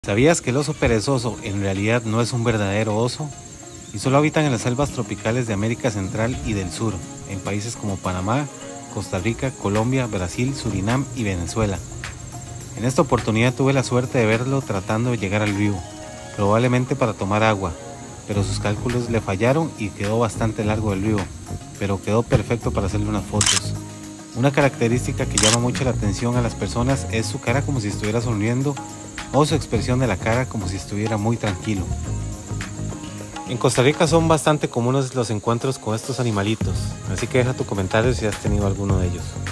¿Sabías que el oso perezoso en realidad no es un verdadero oso? Y solo habitan en las selvas tropicales de América Central y del Sur, en países como Panamá, Costa Rica, Colombia, Brasil, Surinam y Venezuela. En esta oportunidad tuve la suerte de verlo tratando de llegar al río, probablemente para tomar agua, pero sus cálculos le fallaron y quedó bastante largo el río, pero quedó perfecto para hacerle unas fotos. Una característica que llama mucho la atención a las personas es su cara como si estuviera sonriendo o su expresión de la cara como si estuviera muy tranquilo. En Costa Rica son bastante comunes los encuentros con estos animalitos, así que deja tu comentario si has tenido alguno de ellos.